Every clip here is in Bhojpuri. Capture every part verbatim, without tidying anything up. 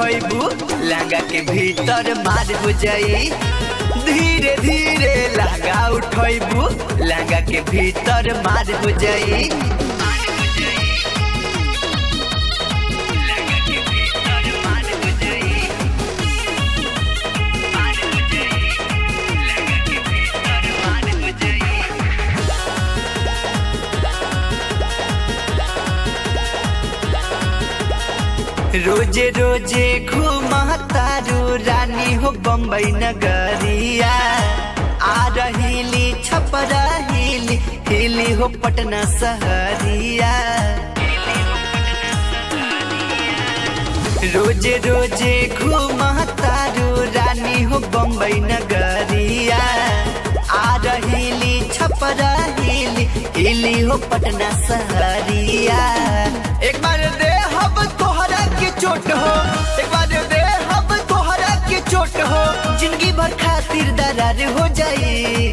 उठैबू लहंगा के भीतर मार हो जाई। धीरे धीरे लहंगा उठैबू लहंगा के भीतर मार हो जाई। रोजे रोजे घूमतारू रानी हो बम्बई नगरिया। आ रहीली छपरा हिली हिली हो पटना सहरिया। रोजे रोजे घूमतारू रानी हो बम्बई नगरिया। आ रहीली छपरा हिली हिली हो पटना सहरिया। एक बार दे हम तोहरा के चोट हो, एक बार दे हम तोहरा के चोट हो, जिंदगी भर खातिर दरार हो जाई।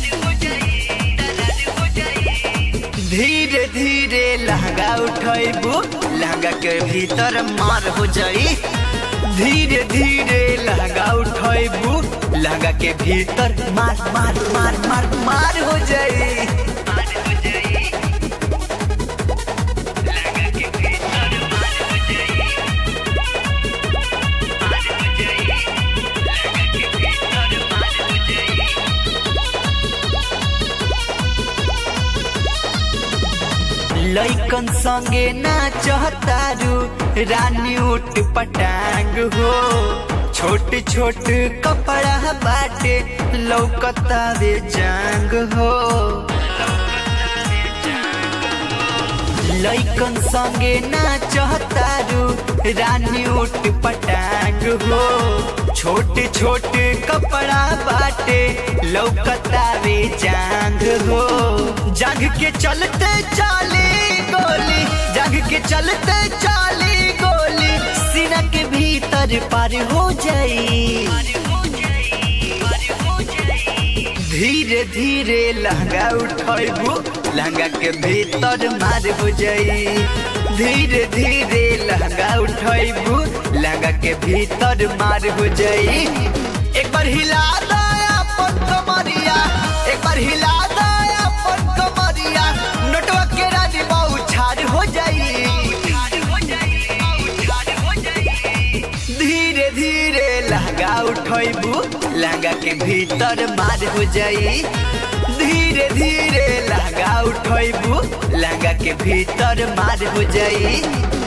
धीरे धीरे लहंगा उठैबू लहंगा के भीतर मार हो जाई। धीरे धीरे लहंगा उठैबू लहंगा के भीतर मार मार मार मार मार हो जाई। लइकन संगे नाचतारू रानी उठ पटांग हो। छोट छोट कपड़ा बाटे लौकतावे जांग हो। लइकन संगे नाचतारू रानी उठ पटांग हो। छोट छोट कपड़ा बाटे लौकतावे जांग हो। जांग के चलते चाली गोली, जांग के चलते चाली गोली, सीना के भीतर पार हो जाई। धीरे धीरे लहंगा उठैबू लहंगा के भीतर मार हो जाई। धीरे धीरे लहंगा उठैबू लहंगा के भीतर मार हो जाई। एक बार हिला दया अपन कमरिया, एक बार हिला दया अपन कमरिया, नोटवा के रानी बाऊ छाड़ हो जाई। धीरे धीरे लहंगा उठैबू लहंगा के भीतर मार हो जाई। धीरे धीरे लहंगा उठैबू लहंगा के भीतर मार हो जाई।